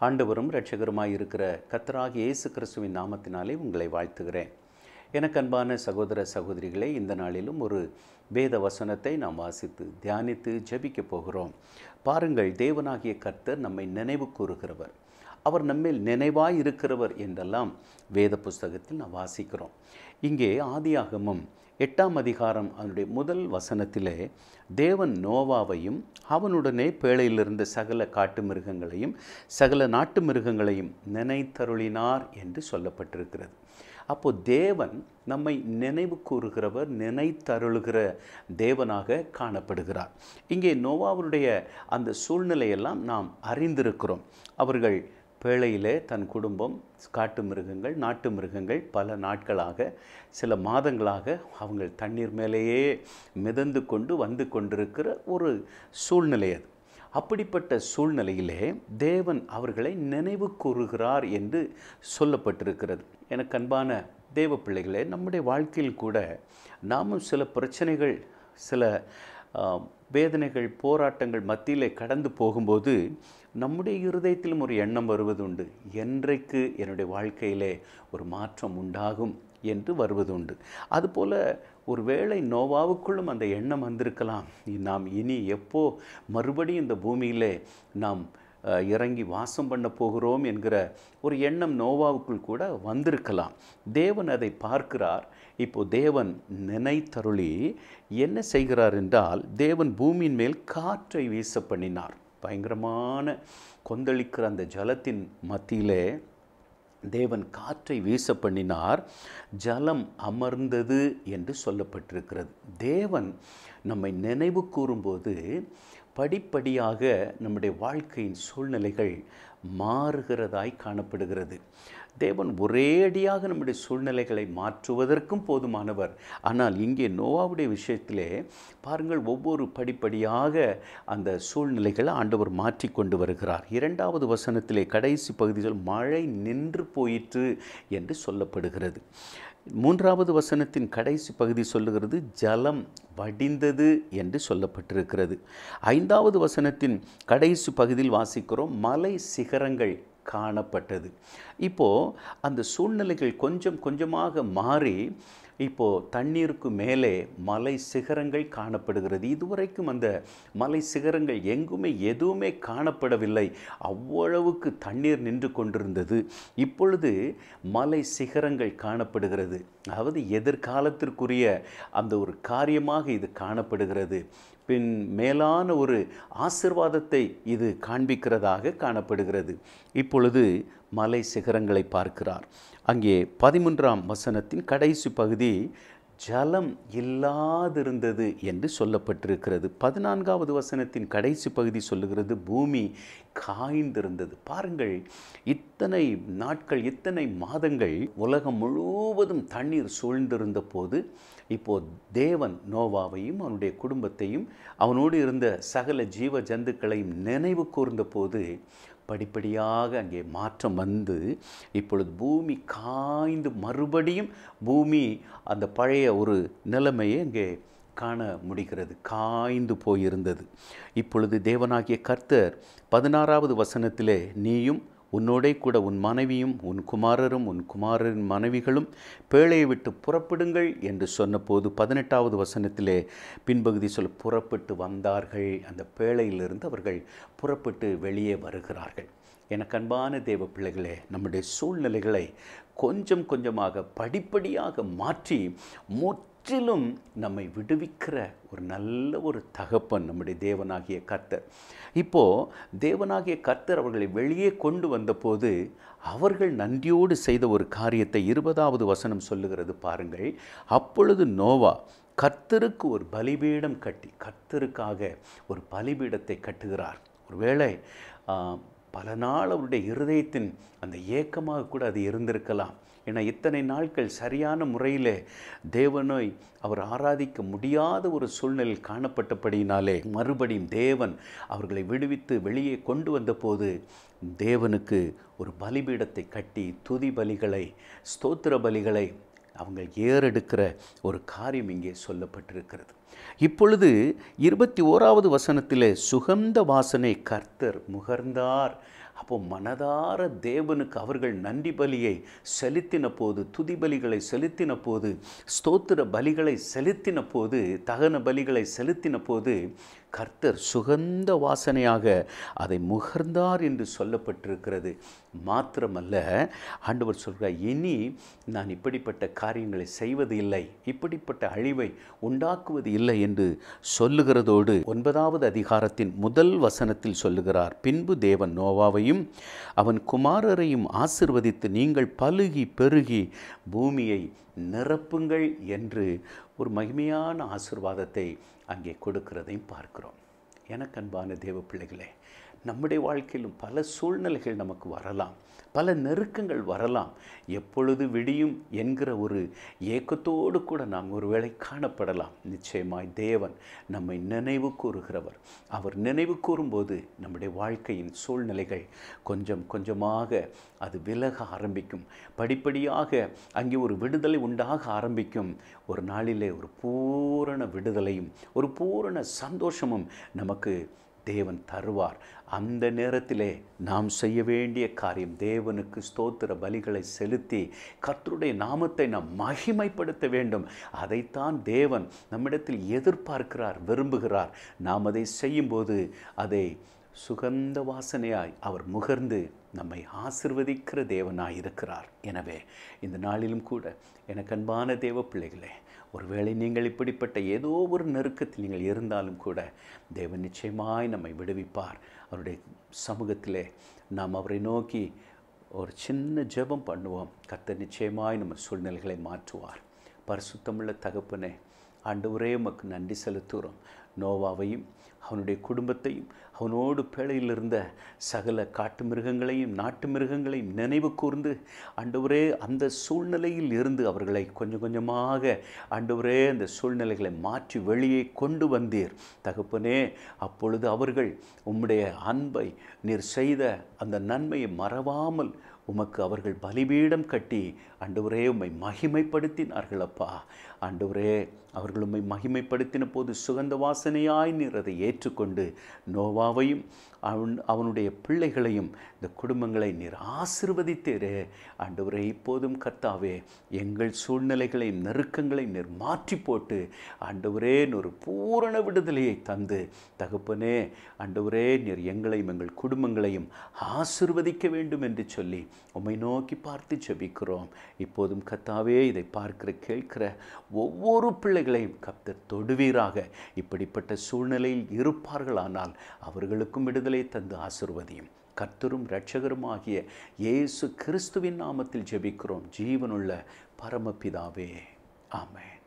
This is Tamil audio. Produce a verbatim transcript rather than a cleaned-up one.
ஆண்டவரும் இரட்சகருமாய் இருக்கிற கர்த்தராகிய இயேசு கிறிஸ்துவின் நாமத்தினாலே உங்களை வாழ்த்துகிறேன். எனக்கு அன்பான சகோதர சகோதரிகளே, இந்த நாளிலும் ஒரு வேத வசனத்தை நாம் வாசித்து தியானித்து ஜெபிக்க போகிறோம். பாருங்கள், தேவனாகிய கர்த்தர் நம்மை நினைவு கூறுகிறவர், அவர் நம்மேல் நினைவாய் இருக்கிறவர் என்றெல்லாம் வேத புஸ்தகத்தில் நாம் வாசிக்கிறோம். இங்கே ஆதியாகமம் எட்டாம் அதிகாரம் அதனுடைய முதல் வசனத்திலே தேவன் நோவாவையும் அவனுடனே பேழையிலிருந்த சகல காட்டு மிருகங்களையும் சகல நாட்டு மிருகங்களையும் நினைத்தருளினார் என்று சொல்லப்பட்டிருக்கிறது. அப்போது தேவன் நம்மை நினைவு கூறுகிறவர், நினைத்தருளுகிற தேவனாக காணப்படுகிறார். இங்கே நோவாவுடைய அந்த சூழ்நிலையெல்லாம் நாம் அறிந்திருக்கிறோம். அவர்கள் பேழையிலே தன் குடும்பம், காட்டு மிருகங்கள், நாட்டு மிருகங்கள் பல நாட்களாக, சில மாதங்களாக அவங்க தண்ணீர் மேலேயே மிதந்து கொண்டு வந்து கொண்டிருக்கிற ஒரு சூழ்நிலை அது. அப்படிப்பட்ட சூழ்நிலையிலே தேவன் அவர்களை நினைவு கூறுகிறார் என்று சொல்லப்பட்டிருக்கிறது. எனக்கு அன்பான தேவ பிள்ளைகளே, நம்முடைய வாழ்க்கையில் கூட நாமும் சில பிரச்சனைகள், சில வேதனைகள், போராட்டங்கள் மத்தியிலே கடந்து போகும்போது நம்முடைய இருதயத்திலும் ஒரு எண்ணம் வருவதுண்டு, என்றைக்கு என்னுடைய வாழ்க்கையிலே ஒரு மாற்றம் உண்டாகும் என்று வருவதுண்டு. அதுபோல் ஒரு வேளை நோவாவுக்குள்ளும் அந்த எண்ணம் வந்திருக்கலாம், நாம் இனி எப்போ மறுபடியும் இந்த பூமியிலே நாம் இறங்கி வாசம் பண்ண போகிறோம் என்கிற ஒரு எண்ணம் நோவாவுக்குள் கூட வந்திருக்கலாம். தேவன் அதை பார்க்கிறார். இப்போ தேவன் நினைத்தருளி என்ன செய்கிறார் என்றால், தேவன் பூமியின் மேல் காற்றை வீச பண்ணினார். பயங்கரமான கொந்தளிக்கிற அந்த ஜலத்தின் மத்தியிலே தேவன் காற்றை வீச பண்ணினார். ஜலம் அமர்ந்தது என்று சொல்லப்பட்டிருக்கிறது. தேவன் நம்மை நினைவு கூறும்போது படிப்படியாக நம்முடைய வாழ்க்கையின் சூழ்நிலைகள் மாறுகிறதாய் காணப்படுகிறது. தேவன் ஒரேடியாக நம்முடைய சூழ்நிலைகளை மாற்றுவதற்கும் போதுமானவர். ஆனால் இங்கே நோவாவுடைய விஷயத்திலே பாருங்கள், ஒவ்வொரு படிப்படியாக அந்த சூழ்நிலைகளை ஆண்டவர் மாற்றி கொண்டு வருகிறார். இரண்டாவது வசனத்திலே கடைசி பகுதியில் மழை நின்று போயிற்று என்று சொல்லப்படுகிறது. மூன்றாவது வசனத்தின் கடைசி பகுதி சொல்லுகிறது ஜலம் வடிந்தது என்று சொல்லப்பட்டிருக்கிறது. ஐந்தாவது வசனத்தின் கடைசி பகுதியில் வாசிக்கிறோம் மலை சிகரங்கள் காணப்பட்டது. இப்போது அந்த சூழ்நிலைகள் கொஞ்சம் கொஞ்சமாக மாறி இப்போது தண்ணீருக்கு மேலே மலை சிகரங்கள் காணப்படுகிறது. இதுவரைக்கும் அந்த மலை சிகரங்கள் எங்குமே எதுவுமே காணப்படவில்லை, அவ்வளவுக்கு தண்ணீர் நின்று கொண்டிருந்தது. இப்பொழுது மலை சிகரங்கள் காணப்படுகிறது. அதாவது எதிர்காலத்திற்குரிய அந்த ஒரு காரியமாக இது காணப்படுகிறது. பின் மேலான ஒரு ஆசீர்வாதத்தை இது காண்பிக்கிறதாக காணப்படுகிறது. இப்பொழுது மலை சிகரங்களை பார்க்கிறார். அங்கே பதிமூன்றாம் வசனத்தின் கடைசி பகுதி ஜலம் இல்லாதிருந்தது என்று சொல்லப்பட்டிருக்கிறது. பதினான்காவது வசனத்தின் கடைசி பகுதி சொல்லுகிறது பூமி காய்ந்திருந்தது. பாருங்கள், இத்தனை நாட்கள், இத்தனை மாதங்கள் உலகம் முழுவதும் தண்ணீர் சூழ்ந்திருந்த போது இப்போது தேவன் நோவாவையும் அவனுடைய குடும்பத்தையும் அவனோடு இருந்த சகல ஜீவ ஜந்துக்களையும் நினைவு கூர்ந்த போது படிப்படியாக அங்கே மாற்றம் வந்து இப்பொழுது பூமி காய்ந்து மறுபடியும் பூமி அந்த பழைய ஒரு நிலைமையை அங்கே காண முடிகிறது. காய்ந்து போயிருந்தது. இப்பொழுது தேவனாகிய கர்த்தர் பதினாறாவது வசனத்திலே நீயும் உன்னோடே கூட உன் மனைவியும் உன் குமாரரும் உன் குமாரரின் மனைவிகளும் பேழையை விட்டு புறப்படுங்கள் என்று சொன்னபோது பதினெட்டாவது வசனத்திலே பின்பகுதி சொல்ல புறப்பட்டு வந்தார்கள். அந்த பேழையிலிருந்து அவர்கள் புறப்பட்டு வெளியே வருகிறார்கள். எனக்கு அன்பான தேவ பிள்ளைகளே, நம்முடைய சூழ்நிலைகளை கொஞ்சம் கொஞ்சமாக படிப்படியாக மாற்றி முற்றிலும் நம்மை விடுவிக்கிற ஒரு நல்ல ஒரு தகப்பன் நம்முடைய தேவனாகிய கர்த்தர். இப்போது தேவனாகிய கர்த்தர் அவர்களை வெளியே கொண்டு வந்தபோது அவர்கள் நன்றியோடு செய்த ஒரு காரியத்தை இருபதாவது வசனம் சொல்லுகிறது பாருங்கள். அப்பொழுது நோவா கர்த்தருக்கு ஒரு பலிபீடம் கட்டி, கர்த்தருக்காக ஒரு பலிபீடத்தை கட்டுகிறார். ஒருவேளை பல நாள் அவருடைய இருதயத்தின் அந்த ஏக்கமாக கூட அது இருந்திருக்கலாம். ஏன்னா இத்தனை நாட்கள் சரியான முறையில் தேவனை அவர் ஆராதிக்க முடியாத ஒரு சூழ்நிலையில் காணப்பட்டபடியினாலே மறுபடியும் தேவன் அவர்களை விடுவித்து வெளியே கொண்டு வந்த போது தேவனுக்கு ஒரு பலிபீடத்தை கட்டி துதி பலிகளை, ஸ்தோத்திர பலிகளை அவங்க ஏறெடுக்கிற ஒரு காரியம் இங்கே சொல்லப்பட்டிருக்கிறது. இப்பொழுது இருபத்தி ஓராவது வசனத்திலே சுகந்த வாசனை கர்த்தர் முகர்ந்தார் அப்போ மனதார தேவனுக்கு அவர்கள் நன்றி பலியை செலுத்தின போது, துதி பலிகளை செலுத்தின போது, ஸ்தோத்திர பலிகளை செலுத்தின போது, தகன பலிகளை செலுத்தின போது கர்த்தர் சுகந்த வாசனையாக அதை முகர்ந்தார் என்று சொல்லப்பட்டிருக்கிறது. மாத்திரமல்ல, ஆண்டவர் சொல்கிறார், இனி நான் இப்படிப்பட்ட காரியங்களை செய்வது இல்லை, இப்படிப்பட்ட அழிவை உண்டாக்குவது இல்லை என்று சொல்லுகிறதோடு ஒன்பதாவது அதிகாரத்தின் முதல் வசனத்தில் சொல்லுகிறார், பின்பு தேவன் நோவாவையும் அவன் குமாரரையும் ஆசிர்வதித்து நீங்கள் பலுகி பெருகி பூமியை நிரப்புங்கள் என்று ஒரு மகிமையான ஆசீர்வாதத்தை அங்கே கொடுக்கிறதையும் பார்க்கிறோம். எனக்கு அன்பான தேவ பிள்ளைகளே, நம்முடைய வாழ்க்கையிலும் பல சூழ்நிலைகள் நமக்கு வரலாம், பல நெருக்கங்கள் வரலாம். எப்பொழுது விடியும் என்கிற ஒரு ஏக்கத்தோடு கூட நாம் ஒருவேளை காணப்படலாம். நிச்சயமாய் தேவன் நம்மை நினைவு கூறுகிறவர். அவர் நினைவு கூறும்போது நம்முடைய வாழ்க்கையின் சூழ்நிலைகள் கொஞ்சம் கொஞ்சமாக அது விலக ஆரம்பிக்கும். படிப்படியாக அங்கே ஒரு விடுதலை உண்டாக ஆரம்பிக்கும். ஒரு நாளிலே ஒரு பூரண விடுதலையும் ஒரு பூரண சந்தோஷமும் நமக்கு தேவன் தருவார். அந்த நேரத்திலே நாம் செய்ய வேண்டிய காரியம் தேவனுக்கு ஸ்தோத்திர பலிகளை செலுத்தி கர்த்தருடைய நாமத்தை நாம் மகிமைப்படுத்த வேண்டும். அதைத்தான் தேவன் நம்மிடத்தில் எதிர்பார்க்கிறார், விரும்புகிறார். நாம் அதை செய்யும்போது அதை சுகந்த வாசனையாய் அவர் முகர்ந்து நம்மை ஆசிர்வதிக்கிற தேவனாய் இருக்கிறார். எனவே இந்த நாளிலும் கூட எனக்கு அன்பான தேவ பிள்ளைகளே, ஒருவேளை நீங்கள் இப்படிப்பட்ட ஏதோ ஒரு நெருக்கத்தில் நீங்கள் இருந்தாலும் கூட தேவன் நிச்சயமாய் நம்மை விடுவிப்பார். அவருடைய சமூகத்திலே நாம் அவரை நோக்கி ஒரு சின்ன ஜெபம் பண்ணுவோம். கர்த்தர் நிச்சயமாய் நம்ம சூழ்நிலைகளை மாற்றுவார். பரிசுத்தமுள்ள தகப்பனே, ஆண்டவரே உமக்கு நன்றி செலுத்துகிறோம். நோவாவையும் அவனுடைய குடும்பத்தையும் அவனோடு பேழையில் இருந்த சகல காட்டு மிருகங்களையும் நாட்டு மிருகங்களையும் நினைவு கூர்ந்து ஆண்டவரே அந்த சூழ்நிலையில் இருந்து அவர்களை கொஞ்சம் கொஞ்சமாக ஆண்டவரே அந்த சூழ்நிலைகளை மாற்றி வெளியே கொண்டு வந்தீர் தகப்பனே. அப்பொழுது அவர்கள் உம்முடைய அன்பை நீர் செய்த அந்த நன்மையை மறவாமல் உமக்கு அவர்கள் பலிபீடம் கட்டி ஆண்டவரே உம்மை மகிமைப்படுத்தினார்கள். அப்பா ஆண்டவரே, அவர்கள் உம்மை மகிமைப்படுத்தின போது சுகந்த வாசனையாய் நீர் அதை ஏற்றுக்கொண்டு நோவாவையும் அவன் அவனுடைய பிள்ளைகளையும் இந்த குடும்பங்களை நீர் ஆசீர்வதித்தீரே. ஆண்டவரே, இப்போதும் கர்த்தாவே எங்கள் சூழ்நிலைகளை நெருக்கங்களை நீர் மாற்றி போட்டு ஆண்டவரே ஒரு பூரண விடுதலையை தந்து தகப்பனே ஆண்டவரே நீர் எங்களையும் எங்கள் குடும்பங்களையும் ஆசீர்வதிக்க வேண்டும் என்று சொல்லி உம்மை நோக்கி பார்த்து ஜெபிக்கிறோம். இப்போதும் கர்த்தாவே இதை பார்க்கிற கேட்கிற ஒவ்வொரு பிள்ளைகளையும் கர்த்தர் தொடுவீராக. இப்படிப்பட்ட சூழ்நிலையில் இருப்பார்களானால் அவர்களுக்கும் விடுதலை தந்து ஆசீர்வதியும். கர்த்தரும் இரட்சகருமாகிய இயேசு கிறிஸ்துவின் நாமத்தில் ஜெபிக்கிறோம் ஜீவனுள்ள பரமபிதாவே, ஆமென்.